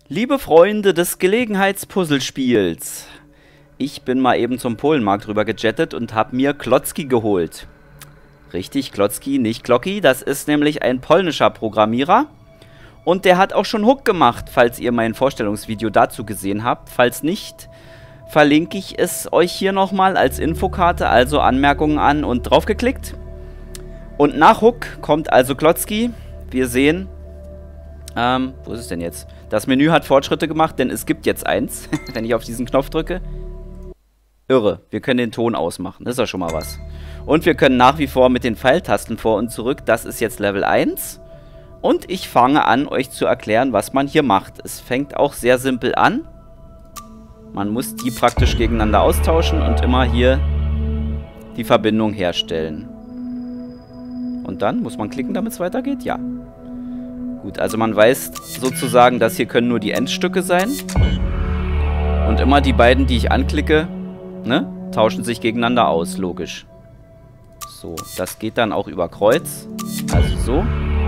Liebe Freunde des Gelegenheitspuzzlespiels, ich bin mal eben zum Polenmarkt rüber gejettet und habe mir Klotzki geholt. Richtig, Klotzki, nicht Glocki. Das ist nämlich ein polnischer Programmierer. Und der hat auch schon Hook gemacht, falls ihr mein Vorstellungsvideo dazu gesehen habt. Falls nicht, verlinke ich es euch hier nochmal als Infokarte, also Anmerkungen an und draufgeklickt. Und nach Hook kommt also Klotzki. Wir sehen, wo ist es denn jetzt? Das Menü hat Fortschritte gemacht, denn es gibt jetzt eins, wenn ich auf diesen Knopf drücke. Irre, wir können den Ton ausmachen, das ist ja schon mal was. Und wir können nach wie vor mit den Pfeiltasten vor und zurück, das ist jetzt Level 1. Und ich fange an, euch zu erklären, was man hier macht. Es fängt auch sehr simpel an. Man muss die praktisch gegeneinander austauschen und immer hier die Verbindung herstellen. Und dann muss man klicken, damit es weitergeht? Ja. Gut, also man weiß sozusagen, das hier können nur die Endstücke sein. Und immer die beiden, die ich anklicke, ne, tauschen sich gegeneinander aus, logisch. So, das geht dann auch über Kreuz. Also so.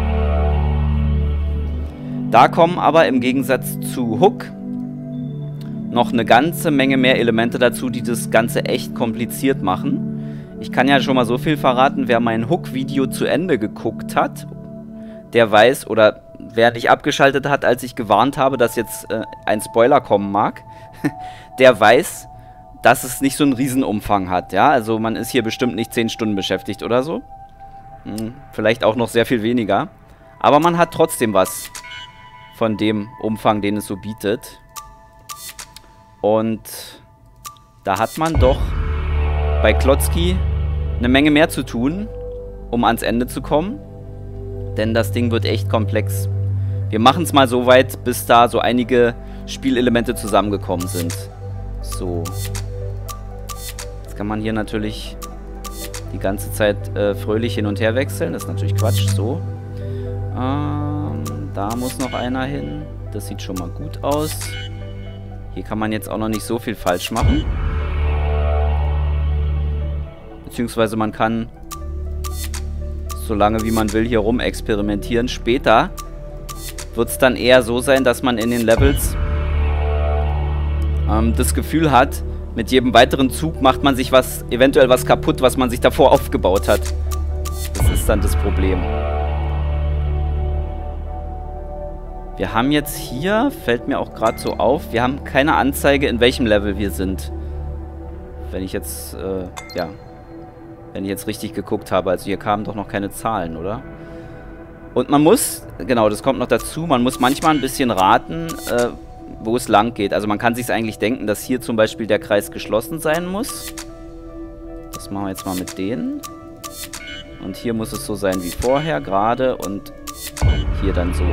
Da kommen aber im Gegensatz zu Hook noch eine ganze Menge mehr Elemente dazu, die das Ganze echt kompliziert machen. Ich kann ja schon mal so viel verraten, wer mein Hook-Video zu Ende geguckt hat, der weiß, oder wer nicht abgeschaltet hat, als ich gewarnt habe, dass jetzt ein Spoiler kommen mag, der weiß, dass es nicht so einen Riesenumfang hat, ja. Also man ist hier bestimmt nicht 10 Stunden beschäftigt oder so. Vielleicht auch noch sehr viel weniger. Aber man hat trotzdem was von dem Umfang, den es so bietet. Und da hat man doch bei Klotzki eine Menge mehr zu tun, um ans Ende zu kommen. Denn das Ding wird echt komplex. Wir machen es mal so weit, bis da so einige Spielelemente zusammengekommen sind. So. Jetzt kann man hier natürlich die ganze Zeit fröhlich hin und her wechseln. Das ist natürlich Quatsch. So. Da muss noch einer hin. Das sieht schon mal gut aus. Hier kann man jetzt auch noch nicht so viel falsch machen. Beziehungsweise man kann so lange wie man will hier rum experimentieren. Später wird es dann eher so sein, dass man in den Levels das Gefühl hat, mit jedem weiteren Zug macht man sich eventuell was kaputt, was man sich davor aufgebaut hat. Das ist dann das Problem. Wir haben jetzt hier, fällt mir auch gerade so auf, wir haben keine Anzeige, in welchem Level wir sind. Wenn ich jetzt, ja, wenn ich jetzt richtig geguckt habe. Also hier kamen doch noch keine Zahlen, oder? Und man muss, genau, das kommt noch dazu, man muss manchmal ein bisschen raten, wo es lang geht. Also man kann sich eigentlich denken, dass hier zum Beispiel der Kreis geschlossen sein muss. Das machen wir jetzt mal mit denen. Und hier muss es so sein wie vorher, gerade, und hier dann so.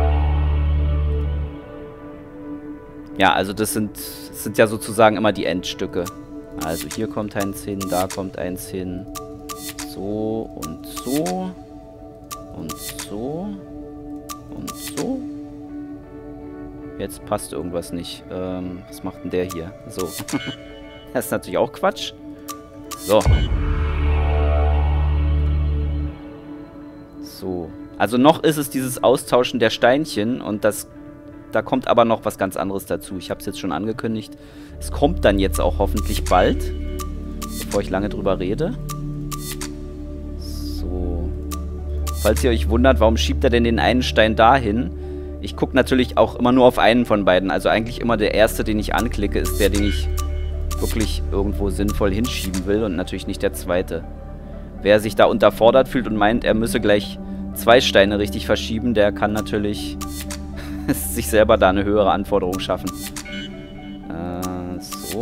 Ja, also das sind ja sozusagen immer die Endstücke. Also hier kommt eins hin, da kommt eins hin. So und so. Und so. Und so. Jetzt passt irgendwas nicht. Was macht denn der hier? So. Das ist natürlich auch Quatsch. So. So. Also noch ist es dieses Austauschen der Steinchen und da kommt aber noch was ganz anderes dazu. Ich habe es jetzt schon angekündigt. Es kommt dann jetzt auch hoffentlich bald, bevor ich lange drüber rede. So. Falls ihr euch wundert, warum schiebt er denn den einen Stein dahin? Ich gucke natürlich auch immer nur auf einen von beiden. Also eigentlich immer der erste, den ich anklicke, ist der, den ich wirklich irgendwo sinnvoll hinschieben will und natürlich nicht der zweite. Wer sich da unterfordert fühlt und meint, er müsse gleich 2 Steine richtig verschieben, der kann natürlich sich selber da eine höhere Anforderung schaffen. So.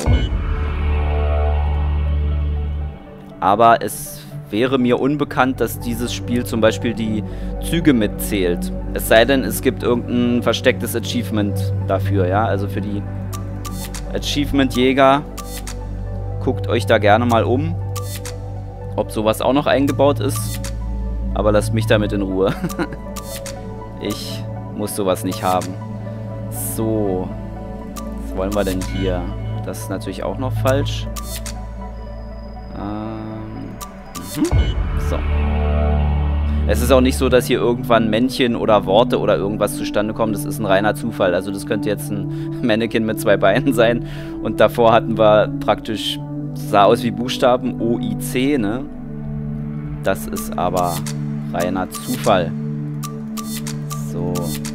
Aber es wäre mir unbekannt, dass dieses Spiel zum Beispiel die Züge mitzählt. Es sei denn, es gibt irgendein verstecktes Achievement dafür, ja. Also für die Achievement-Jäger, guckt euch da gerne mal um, ob sowas auch noch eingebaut ist. Aber lasst mich damit in Ruhe. Ich muss sowas nicht haben. So. Was wollen wir denn hier? Das ist natürlich auch noch falsch. So. Es ist auch nicht so, dass hier irgendwann Männchen oder Worte oder irgendwas zustande kommen. Das ist ein reiner Zufall. Also das könnte jetzt ein Mannequin mit 2 Beinen sein. Und davor hatten wir praktisch, sah aus wie Buchstaben OIC, ne? Das ist aber reiner Zufall. So.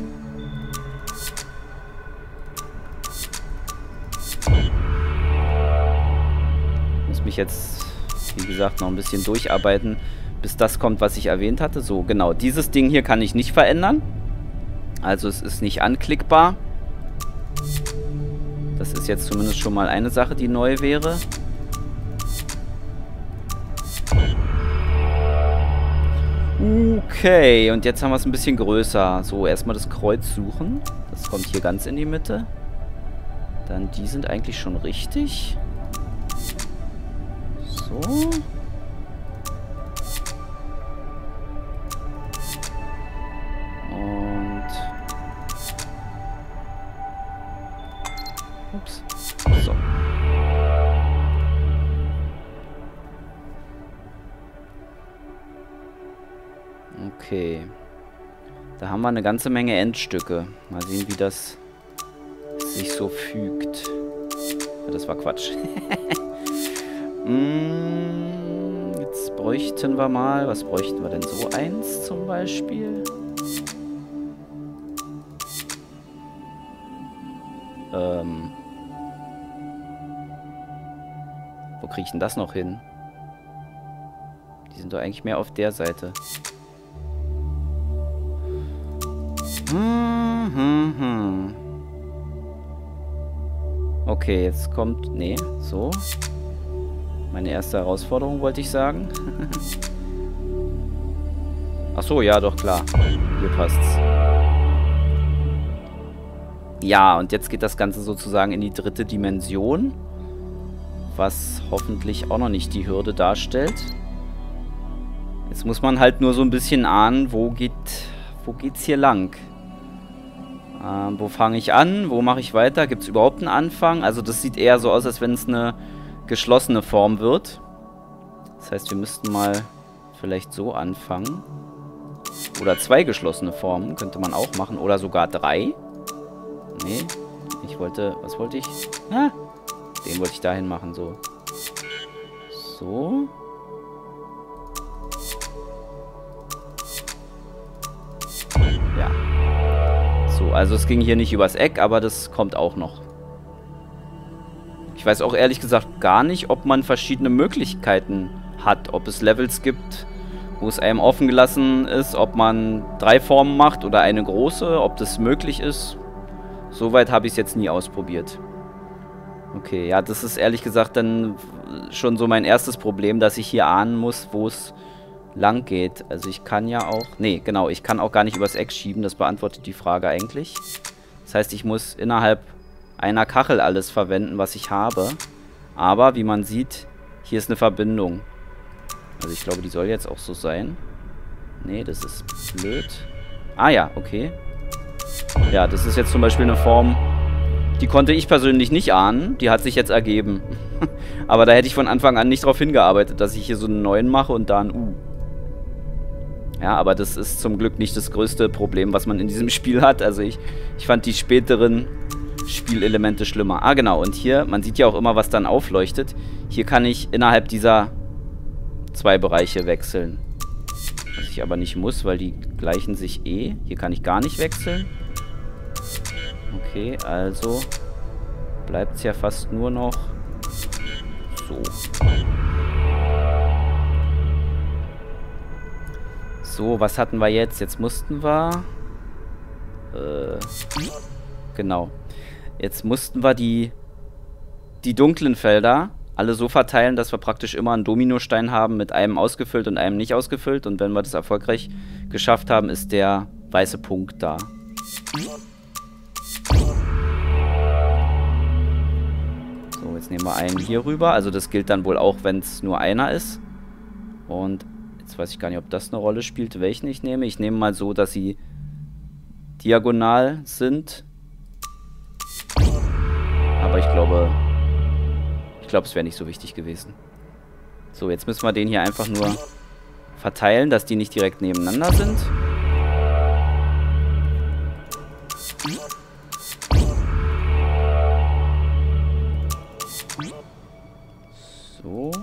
Muss mich jetzt, wie gesagt, noch ein bisschen durcharbeiten, bis das kommt, was ich erwähnt hatte. So, genau. Dieses Ding hier kann ich nicht verändern. Also es ist nicht anklickbar. Das ist jetzt zumindest schon mal eine Sache, die neu wäre. Okay, und jetzt haben wir es ein bisschen größer. So, erstmal das Kreuz suchen. Das kommt hier ganz in die Mitte. Dann, die sind eigentlich schon richtig. So. Ups. So. Okay. Da haben wir eine ganze Menge Endstücke. Mal sehen, wie das sich so fügt. Ja, das war Quatsch. Jetzt bräuchten wir mal... Was bräuchten wir denn? So eins zum Beispiel. Wo kriege ich denn das noch hin? Die sind doch eigentlich mehr auf der Seite. Okay, jetzt kommt... Nee, so. Meine erste Herausforderung, wollte ich sagen. Ach so, ja, doch, klar. Hier passt's. Ja, und jetzt geht das Ganze sozusagen in die 3. Dimension. Was hoffentlich auch noch nicht die Hürde darstellt. Jetzt muss man halt nur so ein bisschen ahnen, wo geht's hier lang? Wo fange ich an? Wo mache ich weiter? Gibt es überhaupt einen Anfang? Also das sieht eher so aus, als wenn es eine geschlossene Form wird. Das heißt, wir müssten mal vielleicht so anfangen. Oder 2 geschlossene Formen könnte man auch machen. Oder sogar 3. Nee, ich wollte... Was wollte ich? Ah, den wollte ich dahin machen, so. So. Ja. So, also es ging hier nicht übers Eck, aber das kommt auch noch. Ich weiß auch ehrlich gesagt gar nicht, ob man verschiedene Möglichkeiten hat. Ob es Levels gibt, wo es einem offen gelassen ist, ob man 3 Formen macht oder eine große, ob das möglich ist. Soweit habe ich es jetzt nie ausprobiert. Okay, ja, das ist ehrlich gesagt dann schon so mein erstes Problem, dass ich hier ahnen muss, wo es lang geht. Also ich kann ja auch... Nee, genau, ich kann auch gar nicht übers Eck schieben. Das beantwortet die Frage eigentlich. Das heißt, ich muss innerhalb einer Kachel alles verwenden, was ich habe. Aber, wie man sieht, hier ist eine Verbindung. Also ich glaube, die soll jetzt auch so sein. Nee, das ist blöd. Ah ja, okay. Ja, das ist jetzt zum Beispiel eine Form, die konnte ich persönlich nicht ahnen. Die hat sich jetzt ergeben. Aber da hätte ich von Anfang an nicht darauf hingearbeitet, dass ich hier so einen neuen mache und da ein U. Ja, aber das ist zum Glück nicht das größte Problem, was man in diesem Spiel hat. Also ich fand die späteren Spielelemente schlimmer. Ah, genau. Und hier, man sieht ja auch immer, was dann aufleuchtet. Hier kann ich innerhalb dieser 2 Bereiche wechseln. Was ich aber nicht muss, weil die gleichen sich eh. Hier kann ich gar nicht wechseln. Okay, also bleibt es ja fast nur noch so. So, was hatten wir jetzt? Jetzt mussten wir... genau. Jetzt mussten wir die dunklen Felder alle so verteilen, dass wir praktisch immer einen Dominostein haben mit einem ausgefüllt und einem nicht ausgefüllt. Und wenn wir das erfolgreich geschafft haben, ist der weiße Punkt da. So, jetzt nehmen wir einen hier rüber. Also das gilt dann wohl auch, wenn es nur einer ist. Und jetzt weiß ich gar nicht, ob das eine Rolle spielt, welchen ich nehme. Ich nehme mal so, dass sie diagonal sind. Aber ich glaube, es wäre nicht so wichtig gewesen. So, jetzt müssen wir den hier einfach nur verteilen, dass die nicht direkt nebeneinander sind. So.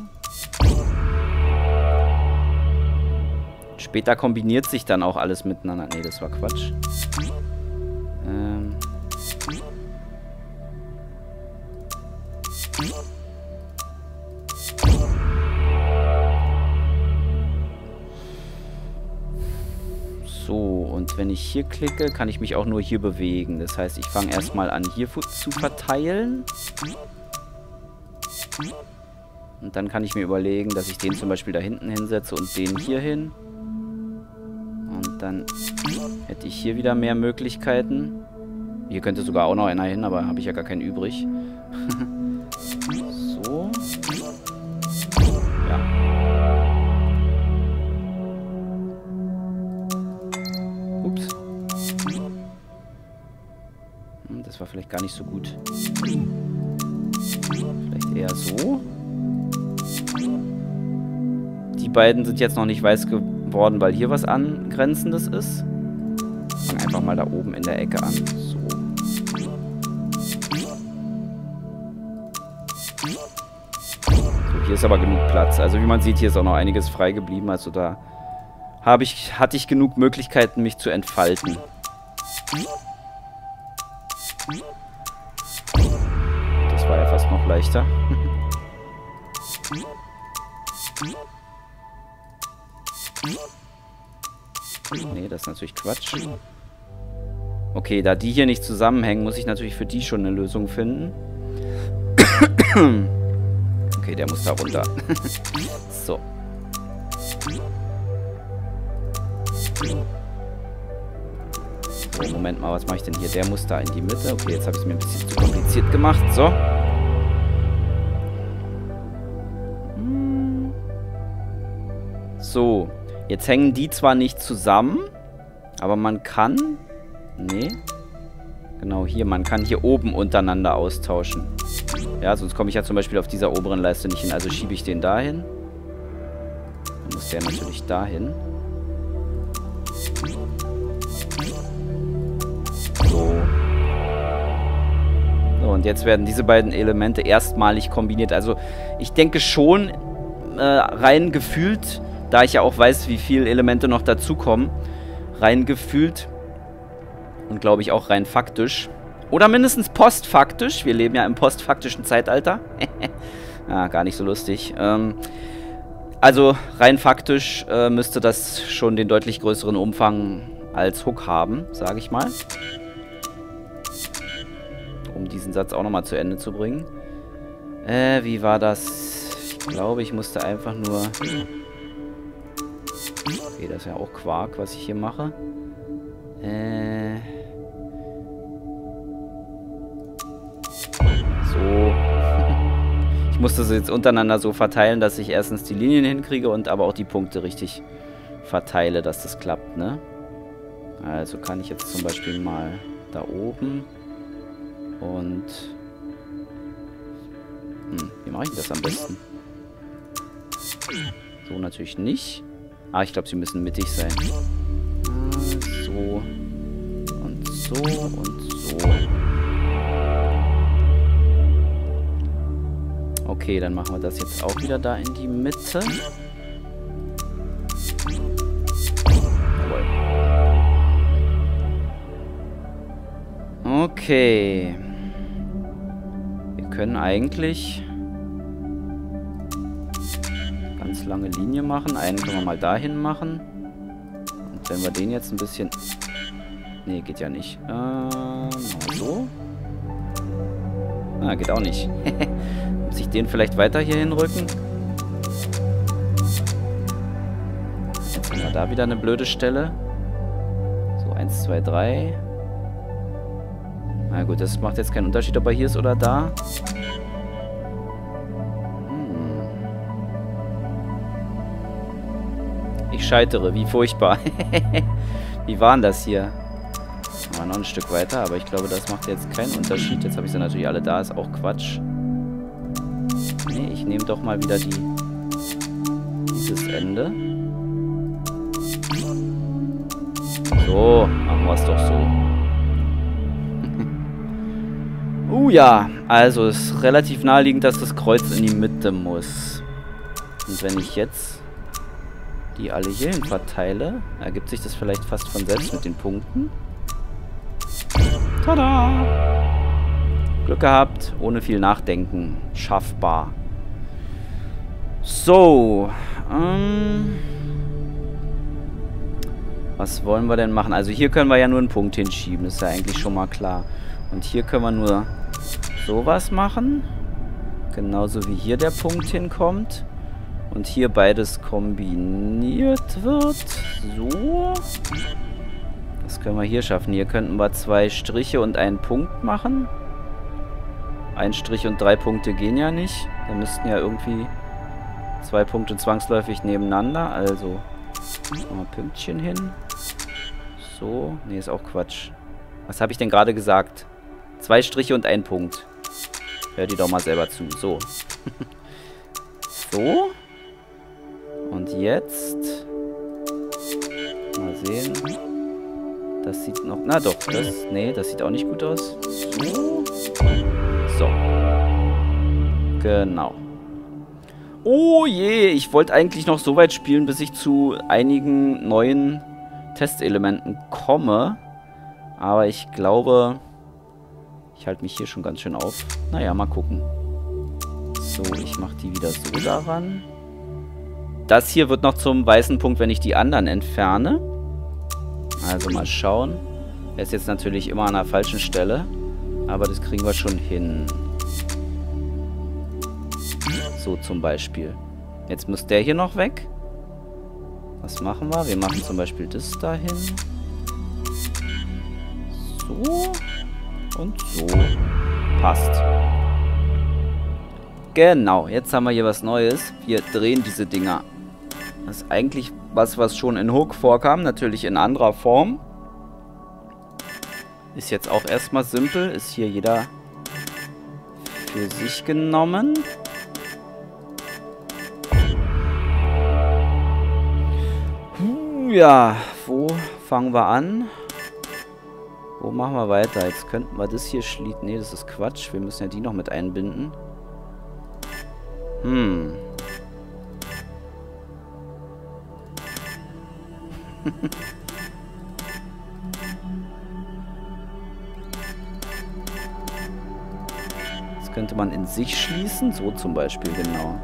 Später kombiniert sich dann auch alles miteinander. Nee, das war Quatsch. So, und wenn ich hier klicke, kann ich mich auch nur hier bewegen. Das heißt, ich fange erstmal an, hier zu verteilen. Und dann kann ich mir überlegen, dass ich den zum Beispiel da hinten hinsetze und den hier hin. Und dann hätte ich hier wieder mehr Möglichkeiten. Hier könnte sogar auch noch einer hin, aber habe ich ja gar keinen übrig. So. Ja. Ups. Das war vielleicht gar nicht so gut. Vielleicht eher so. Die beiden sind jetzt noch nicht weiß geworden, weil hier was Angrenzendes ist. Fang einfach mal da oben in der Ecke an. So. So, hier ist aber genug Platz. Also wie man sieht, hier ist auch noch einiges frei geblieben. Also da hatte ich genug Möglichkeiten, mich zu entfalten. Das war ja fast noch leichter. Nee, das ist natürlich Quatsch. Okay, da die hier nicht zusammenhängen, muss ich natürlich für die schon eine Lösung finden. Okay, der muss da runter. So. So, Moment mal, was mache ich denn hier? Der muss da in die Mitte. Okay, jetzt habe ich es mir ein bisschen zu kompliziert gemacht. So. So. Jetzt hängen die zwar nicht zusammen, aber man kann... Nee. Genau hier. Man kann hier oben untereinander austauschen. Ja, sonst komme ich ja zum Beispiel auf dieser oberen Leiste nicht hin. Also schiebe ich den dahin. Dann muss der natürlich dahin. So. So, und jetzt werden diese beiden Elemente erstmalig kombiniert. Also ich denke schon, rein gefühlt... Da ich ja auch weiß, wie viele Elemente noch dazukommen, rein gefühlt und glaube ich auch rein faktisch oder mindestens postfaktisch, wir leben ja im postfaktischen Zeitalter, ja, gar nicht so lustig, also rein faktisch müsste das schon den deutlich größeren Umfang als Hook haben, sage ich mal, um diesen Satz auch nochmal zu Ende zu bringen. Wie war das? Ich glaube, ich musste einfach nur... Okay, das ist ja auch Quark, was ich hier mache. So. Ich muss das jetzt untereinander so verteilen, dass ich erstens die Linien hinkriege und aber auch die Punkte richtig verteile, dass das klappt, ne? Also kann ich jetzt zum Beispiel mal da oben und... wie mache ich das am besten? So natürlich nicht. Ah, ich glaube, sie müssen mittig sein. So. Und so und so. Okay, dann machen wir das jetzt auch wieder da in die Mitte. Jawohl. Okay. Wir können eigentlich... ganz lange Linie machen. Einen können wir mal dahin machen. Und wenn wir den jetzt ein bisschen... Nee, geht ja nicht. Mal so. Ah, geht auch nicht. Muss ich den vielleicht weiter hier hinrücken? Jetzt haben wir da wieder eine blöde Stelle. So, 1, 2, 3. Na gut, das macht jetzt keinen Unterschied, ob er hier ist oder da. Ich scheitere, wie furchtbar. Wie war denn das hier? Mal noch ein Stück weiter, aber ich glaube, das macht jetzt keinen Unterschied. Jetzt habe ich sie natürlich alle da, ist auch Quatsch. Nee, ich nehme doch mal wieder dieses Ende. So, machen wir es doch so. Ja, also es ist relativ naheliegend, dass das Kreuz in die Mitte muss. Und wenn ich jetzt die alle hierhin verteile, ergibt sich das vielleicht fast von selbst mit den Punkten. Tada! Glück gehabt, ohne viel Nachdenken. Schaffbar. So. Was wollen wir denn machen? Also hier können wir ja nur einen Punkt hinschieben. Das ist ja eigentlich schon mal klar. Und hier können wir nur sowas machen. Genauso wie hier der Punkt hinkommt. Und hier beides kombiniert wird. So. Das können wir hier schaffen. Hier könnten wir 2 Striche und einen Punkt machen. Ein Strich und 3 Punkte gehen ja nicht. Da müssten ja irgendwie 2 Punkte zwangsläufig nebeneinander. Also mal Pünktchen hin. So. Nee, ist auch Quatsch. Was habe ich denn gerade gesagt? 2 Striche und ein Punkt. Hör die doch mal selber zu. So. So. Und jetzt. Mal sehen. Das sieht noch... Na doch, das... Nee, das sieht auch nicht gut aus. So. So. Genau. Oh je, ich wollte eigentlich noch so weit spielen, bis ich zu einigen neuen Testelementen komme. Aber ich glaube... Ich halte mich hier schon ganz schön auf. Naja, mal gucken. So, ich mache die wieder so daran. Das hier wird noch zum weißen Punkt, wenn ich die anderen entferne. Also mal schauen. Er ist jetzt natürlich immer an der falschen Stelle. Aber das kriegen wir schon hin. So zum Beispiel. Jetzt muss der hier noch weg. Was machen wir? Wir machen zum Beispiel das dahin. So. Und so. Passt. Genau. Jetzt haben wir hier was Neues. Wir drehen diese Dinger. Das ist eigentlich was schon in Hook vorkam. Natürlich in anderer Form. Ist jetzt auch erstmal simpel. Ist hier jeder für sich genommen. Ja, wo fangen wir an? Wo machen wir weiter? Jetzt könnten wir das hier schließen. Nee, das ist Quatsch. Wir müssen ja die noch mit einbinden. Das könnte man in sich schließen. So zum Beispiel, genau.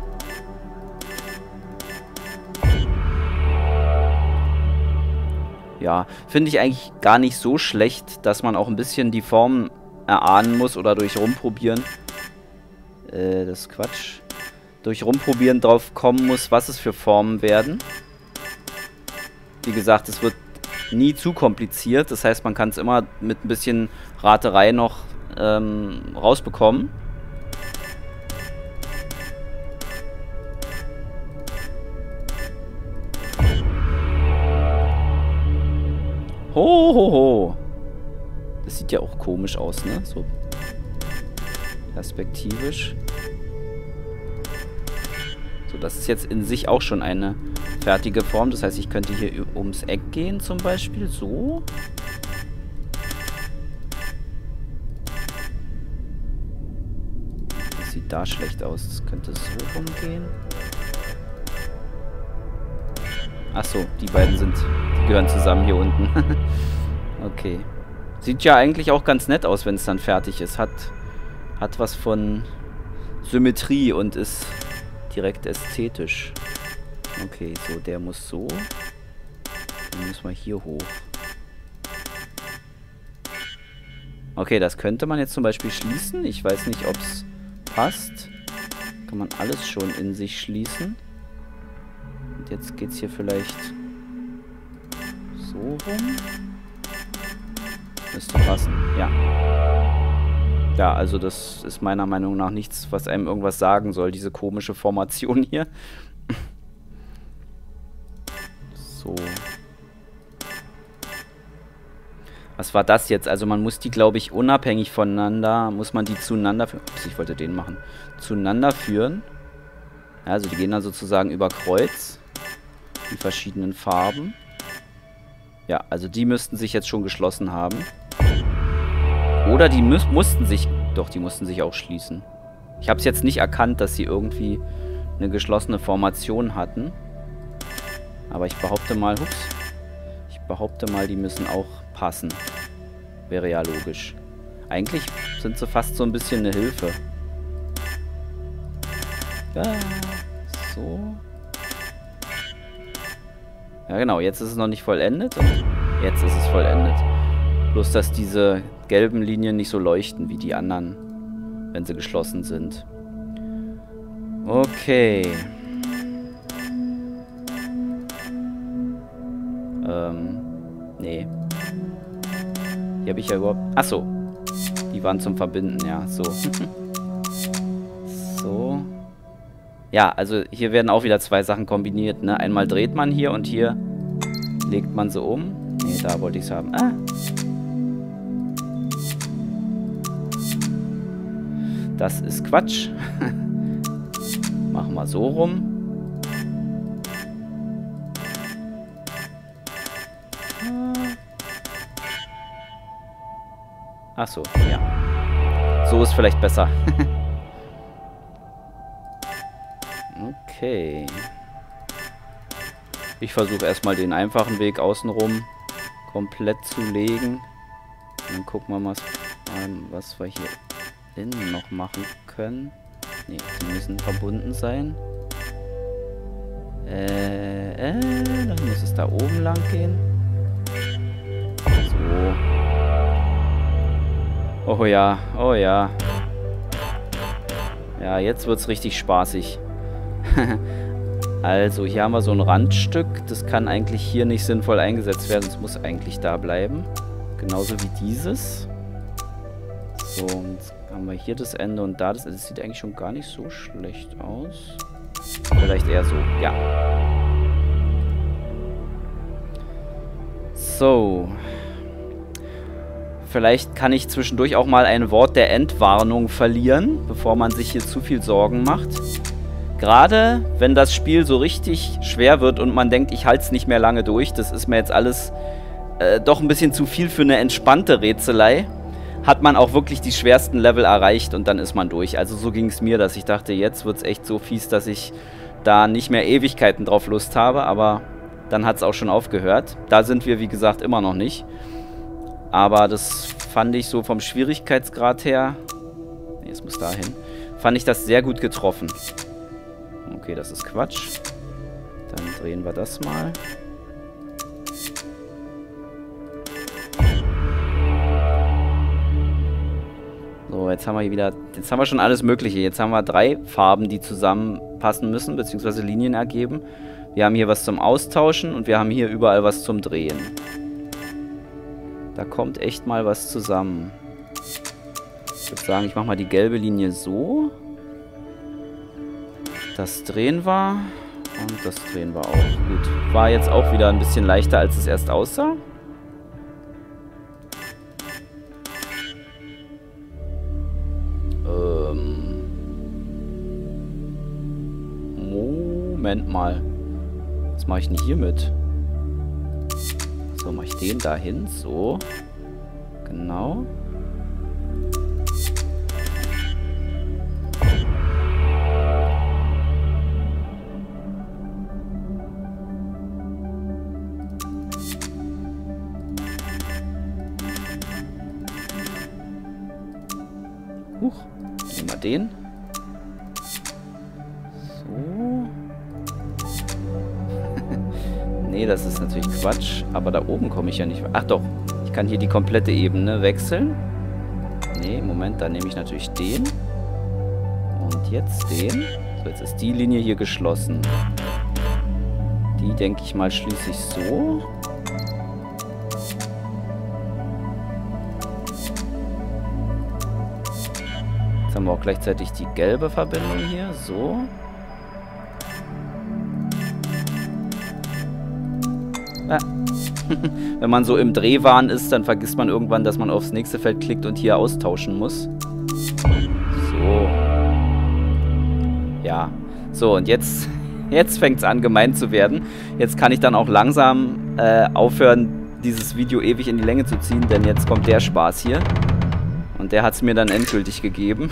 Ja, finde ich eigentlich gar nicht so schlecht, dass man auch ein bisschen die Form erahnen muss oder durch Rumprobieren. Das ist Quatsch. Durch Rumprobieren drauf kommen muss, was es für Formen werden. Wie gesagt, es wird nie zu kompliziert. Das heißt, man kann es immer mit ein bisschen Raterei noch rausbekommen. Hohoho. Das sieht ja auch komisch aus, ne? So perspektivisch. So, das ist jetzt in sich auch schon eine fertige Form. Das heißt, ich könnte hier ums Eck gehen zum Beispiel. So. Das sieht da schlecht aus. Das könnte so rumgehen. Achso, die beiden die gehören zusammen hier unten. Okay. Sieht ja eigentlich auch ganz nett aus, wenn es dann fertig ist. Hat was von Symmetrie und ist direkt ästhetisch. Okay, so, der muss so. Dann müssen wir hier hoch. Okay, das könnte man jetzt zum Beispiel schließen. Ich weiß nicht, ob es passt. Kann man alles schon in sich schließen. Und jetzt geht es hier vielleicht so rum. Müsste passen, ja. Ja, also das ist meiner Meinung nach nichts, was einem irgendwas sagen soll, diese komische Formation hier. So. Was war das jetzt? Also man muss die, glaube ich, unabhängig voneinander, muss man die zueinander führen. Ups, ich wollte den machen. Zueinander führen. Ja, also die gehen dann sozusagen über Kreuz. Die verschiedenen Farben. Ja, also die müssten sich jetzt schon geschlossen haben. Oder die mussten sich... Doch, die mussten sich auch schließen. Ich habe es jetzt nicht erkannt, dass sie irgendwie eine geschlossene Formation hatten. Aber ich behaupte mal... Ups. Ich behaupte mal, die müssen auch passen. Wäre ja logisch. Eigentlich sind sie fast so ein bisschen eine Hilfe. Ja, so. Ja genau, jetzt ist es noch nicht vollendet und jetzt ist es vollendet. Bloß, dass diese gelben Linien nicht so leuchten wie die anderen, wenn sie geschlossen sind. Okay. Nee. Hier habe ich ja überhaupt... Achso. Die waren zum Verbinden, ja. So. So. Ja, also hier werden auch wieder zwei Sachen kombiniert, ne? Einmal dreht man hier und hier legt man sie um. Nee, da wollte ich es haben. Ah. Das ist Quatsch. Machen wir so rum. Achso, ja. So ist vielleicht besser. Okay. Ich versuche erstmal den einfachen Weg außenrum komplett zu legen. Dann gucken wir mal, was wir hier innen noch machen können. Ne, die müssen verbunden sein. Dann muss es da oben lang gehen. So. Oh ja, oh ja. Ja, jetzt wird's richtig spaßig. Also, hier haben wir so ein Randstück. Das kann eigentlich hier nicht sinnvoll eingesetzt werden. Es muss eigentlich da bleiben. Genauso wie dieses. So, und jetzt haben wir hier das Ende und da das Ende. Das sieht eigentlich schon gar nicht so schlecht aus. Vielleicht eher so, ja. So. Vielleicht kann ich zwischendurch auch mal ein Wort der Entwarnung verlieren, bevor man sich hier zu viel Sorgen macht. Gerade wenn das Spiel so richtig schwer wird und man denkt, ich halte es nicht mehr lange durch, das ist mir jetzt alles doch ein bisschen zu viel für eine entspannte Rätselei, hat man auch wirklich die schwersten Level erreicht und dann ist man durch. Also so ging es mir, dass ich dachte, jetzt wird es echt so fies, dass ich da nicht mehr Ewigkeiten drauf Lust habe, aber dann hat es auch schon aufgehört. Da sind wir, wie gesagt, immer noch nicht. Aber das fand ich so vom Schwierigkeitsgrad her, nee, es muss dahin, fand ich das sehr gut getroffen. Okay, das ist Quatsch. Dann drehen wir das mal. So, jetzt haben wir hier wieder, jetzt haben wir schon alles Mögliche. Jetzt haben wir 3 Farben, die zusammenpassen müssen, beziehungsweise Linien ergeben. Wir haben hier was zum Austauschen und wir haben hier überall was zum Drehen. Da kommt echt mal was zusammen. Ich würde sagen, ich mache mal die gelbe Linie so. Das drehen wir. Und das drehen wir auch. Gut. War jetzt auch wieder ein bisschen leichter, als es erst aussah. Moment mal. Was mache ich denn hier mit? So, mache ich den dahin. So. Genau. Huch. Nehmen wir den. So. Nee, das ist natürlich Quatsch. Aber da oben komme ich ja nicht... Ach doch. Ich kann hier die komplette Ebene wechseln. Nee, Moment. Dann nehme ich natürlich den. Und jetzt den. So, jetzt ist die Linie hier geschlossen. Die, denke ich mal, schließe ich so. Jetzt haben wir auch gleichzeitig die gelbe Verbindung hier. So. Ah. Wenn man so im Drehwahn ist, dann vergisst man irgendwann, dass man aufs nächste Feld klickt und hier austauschen muss. So. Ja. So, und jetzt fängt es an, gemein zu werden. Jetzt kann ich dann auch langsam aufhören, dieses Video ewig in die Länge zu ziehen, denn jetzt kommt der Spaß hier. Und der hat es mir dann endgültig gegeben.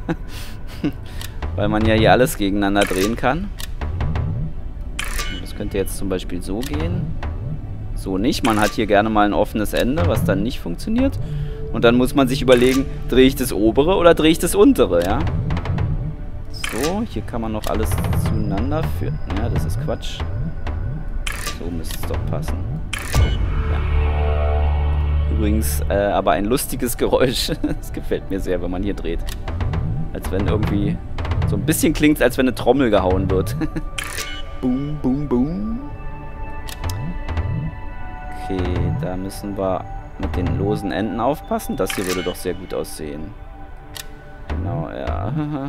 Weil man ja hier alles gegeneinander drehen kann. Das könnte jetzt zum Beispiel so gehen. So nicht. Man hat hier gerne mal ein offenes Ende, was dann nicht funktioniert. Und dann muss man sich überlegen, drehe ich das obere oder drehe ich das untere, ja? So, hier kann man noch alles zueinander führen. Ja, das ist Quatsch. So müsste es doch passen. Ja. Übrigens, aber ein lustiges Geräusch. Das gefällt mir sehr, wenn man hier dreht. Als wenn irgendwie... So ein bisschen klingt es, als wenn eine Trommel gehauen wird. Boom, boom, boom. Okay, da müssen wir mit den losen Enden aufpassen. Das hier würde doch sehr gut aussehen. Genau, ja.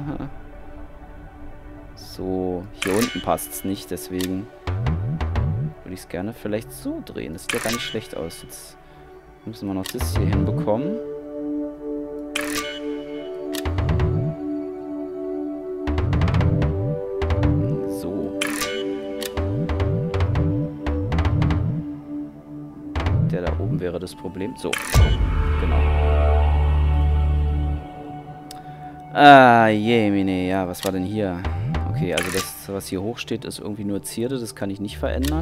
So, hier unten passt es nicht, deswegen würde ich es gerne vielleicht so drehen. Das sieht ja gar nicht schlecht aus. Jetzt müssen wir noch das hier hinbekommen. So. Der da oben wäre das Problem. So, genau. Ah, jemine, ja, was war denn hier? Okay, also das, was hier hoch steht, ist irgendwie nur Zierde. Das kann ich nicht verändern.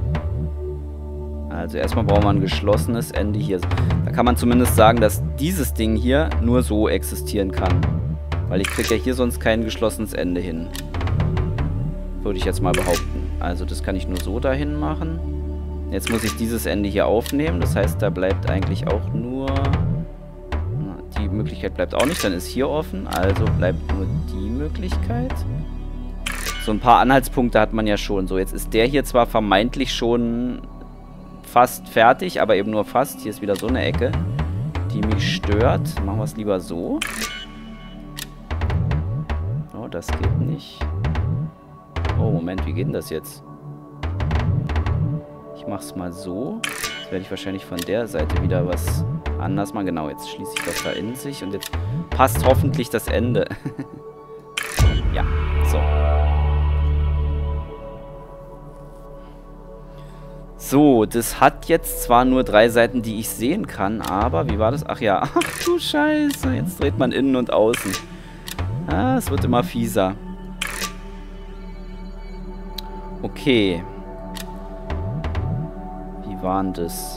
Also erstmal brauchen wir ein geschlossenes Ende hier. Da kann man zumindest sagen, dass dieses Ding hier nur so existieren kann. Weil ich kriege ja hier sonst kein geschlossenes Ende hin. Würde ich jetzt mal behaupten. Also das kann ich nur so dahin machen. Jetzt muss ich dieses Ende hier aufnehmen. Das heißt, da bleibt eigentlich auch nur... Die Möglichkeit bleibt auch nicht. Dann ist hier offen. Also bleibt nur die Möglichkeit. So ein paar Anhaltspunkte hat man ja schon. So, jetzt ist der hier zwar vermeintlich schon fast fertig, aber eben nur fast. Hier ist wieder so eine Ecke, die mich stört. Machen wir es lieber so. Oh, das geht nicht. Oh, Moment, wie geht denn das jetzt? Ich mache es mal so. Jetzt werde ich wahrscheinlich von der Seite wieder was anders machen. Genau, jetzt schließe ich das da in sich und jetzt passt hoffentlich das Ende. Ja, so. So, das hat jetzt zwar nur 3 Seiten, die ich sehen kann, aber wie war das? Ach ja, ach du Scheiße, jetzt dreht man innen und außen. Ah, es wird immer fieser. Okay. Wie war denn das?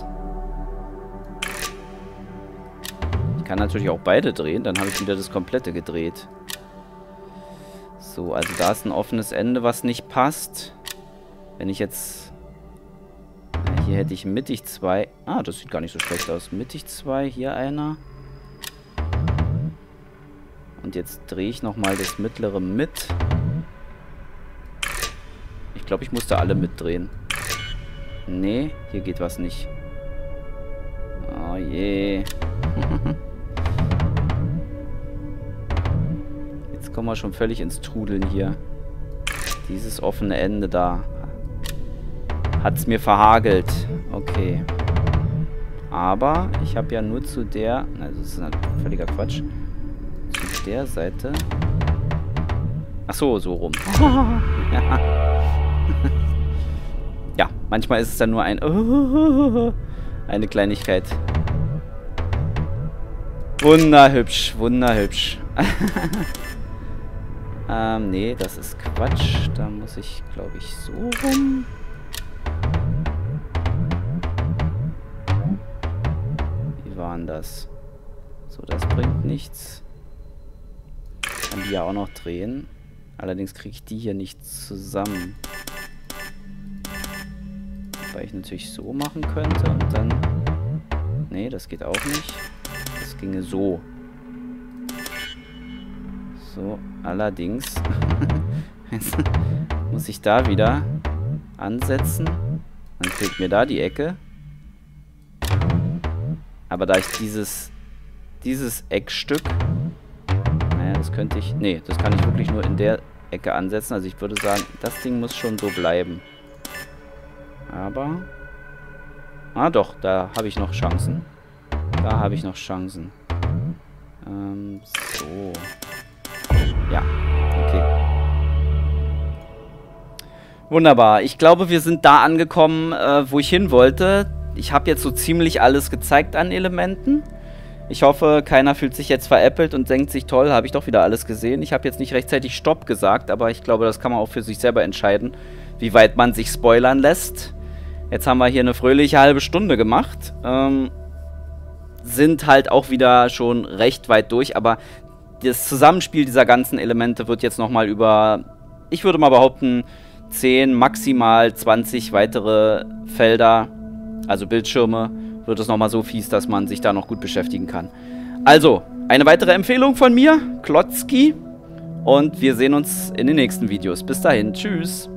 Ich kann natürlich auch beide drehen, dann habe ich wieder das komplette gedreht. So, also da ist ein offenes Ende, was nicht passt. Wenn ich jetzt... Hier hätte ich mittig 2. Ah, das sieht gar nicht so schlecht aus. Mittig 2, hier einer. Und jetzt drehe ich nochmal das mittlere mit. Ich glaube, ich musste alle mitdrehen. Nee, hier geht was nicht. Oh je. Jetzt kommen wir schon völlig ins Trudeln hier. Dieses offene Ende da. Hat's mir verhagelt. Okay. Aber ich habe ja nur zu der... Also das ist ein völliger Quatsch. Zu der Seite... Ach so, so rum. Ja, manchmal ist es dann nur ein... Eine Kleinigkeit. Wunderhübsch, wunderhübsch. Nee, das ist Quatsch. Da muss ich, glaube ich, so rum... Das. So, das bringt nichts. Ich kann die ja auch noch drehen. Allerdings kriege ich die hier nicht zusammen. Weil ich natürlich so machen könnte und dann... Nee, das geht auch nicht. Das ginge so. So, allerdings... Jetzt muss ich da wieder ansetzen. Dann fehlt mir da die Ecke. Aber da ich dieses Eckstück... Naja, das könnte ich... Nee, das kann ich wirklich nur in der Ecke ansetzen. Also ich würde sagen, das Ding muss schon so bleiben. Aber... Ah doch, da habe ich noch Chancen. Da habe ich noch Chancen. So. Ja, okay. Wunderbar. Ich glaube, wir sind da angekommen, wo ich hin wollte. ich habe jetzt so ziemlich alles gezeigt an Elementen. Ich hoffe, keiner fühlt sich jetzt veräppelt und denkt sich, toll, habe ich doch wieder alles gesehen. Ich habe jetzt nicht rechtzeitig Stopp gesagt, aber ich glaube, das kann man auch für sich selber entscheiden, wie weit man sich spoilern lässt. Jetzt haben wir hier eine fröhliche halbe Stunde gemacht. Sind halt auch wieder schon recht weit durch, aber das Zusammenspiel dieser ganzen Elemente wird jetzt nochmal über, ich würde mal behaupten, 10, maximal 20 weitere Felder, also Bildschirme, wird es nochmal so fies, dass man sich da noch gut beschäftigen kann. Also, eine weitere Empfehlung von mir, Klotzki, und wir sehen uns in den nächsten Videos. Bis dahin, tschüss!